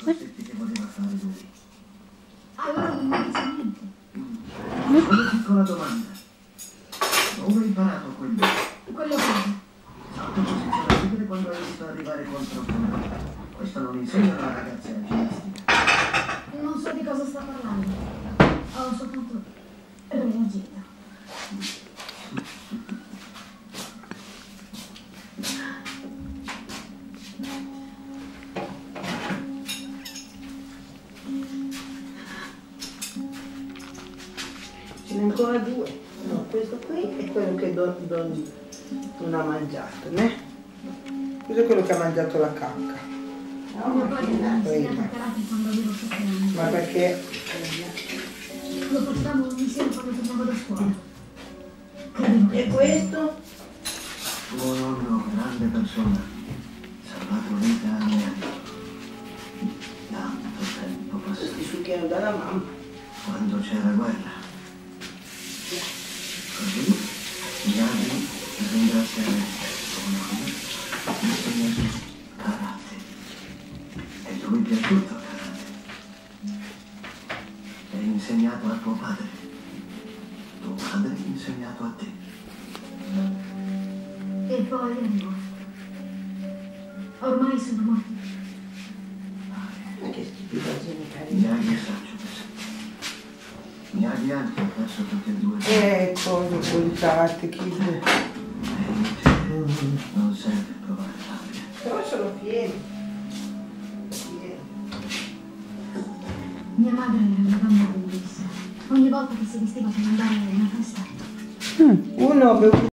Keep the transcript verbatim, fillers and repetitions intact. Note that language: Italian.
sospetti che voleva fare lui. Allora non mi dice niente. Una piccola domanda. Dove hai imparato quello? Quello cosa? Salto posizione a ridere quando hai visto arrivare contro il muro. Questo non insegna alla ragazza la ginnastica. Non so di cosa sta parlando. Ho soltanto reagito. Ce n'è ancora due. No, questo qui è quello che Don, Don non ha mangiato, né? Questo è quello che ha mangiato la cacca. No, mio padre mi ha insegnato karate quando avevo sette anni. Ma perché? Lo facevamo insieme quando tornavo da scuola. Credevo che... E questo? Tuo nonno, grande persona, salvato vita a me. Tanto tempo passato. Questi succhiano dalla mamma. Quando c'era guerra. Così gli anni ringraziare tuo nonno, mi insegnato karate. E lui piaciuto karate. E insegnato a tuo padre. Tuo padre ha insegnato a te. E poi è morto. Ormai sono morti. Ma che stupidaggine carina. Miyagi saggio questo. Miyagi anche ha perso tutti e due. Ecco, le puntate, chi... È inutile. Non serve provare rabbia. Però sono pieni. Pieni. Mia madre era una donna bellissima. Ogni volta che si vestiva per andare a una festa. Uno ha bevuto